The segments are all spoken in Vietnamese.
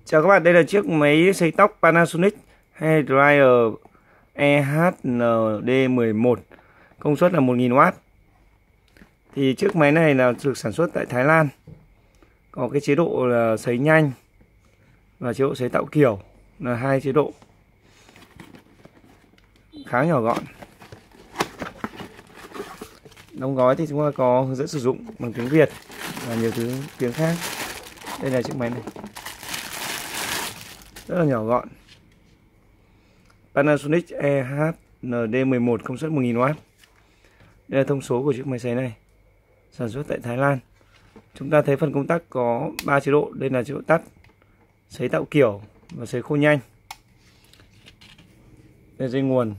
Chào các bạn, đây là chiếc máy sấy tóc Panasonic Hair Dryer EHND11, công suất là 1000W. Thì chiếc máy này là được sản xuất tại Thái Lan, có cái chế độ là sấy nhanh và chế độ sấy tạo kiểu, là hai chế độ khá nhỏ gọn. Đóng gói thì chúng ta có hướng dẫn sử dụng bằng tiếng Việt và nhiều thứ tiếng khác. Đây là chiếc máy này, rất là nhỏ gọn. Panasonic EHND11, công suất 1000W. Đây là thông số của chiếc máy sấy này, sản xuất tại Thái Lan. Chúng ta thấy phần công tắc có 3 chế độ. Đây là chế độ tắt, sấy tạo kiểu và sấy khô nhanh. Đây là dây nguồn.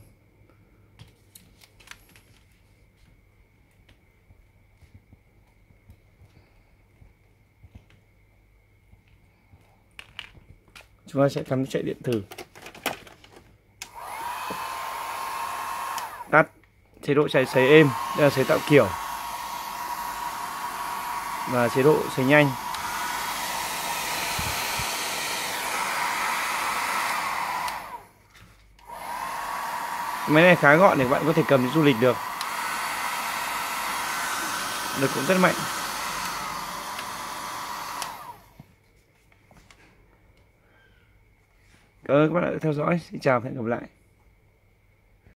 Chúng ta sẽ cắm chạy điện thử. Tắt, chế độ chạy sấy êm, đây là sấy tạo kiểu và chế độ sấy nhanh. Máy này khá gọn để các bạn có thể cầm đi du lịch được. Lực cũng rất mạnh. Cảm ơn các bạn đã theo dõi. Xin chào và hẹn gặp lại.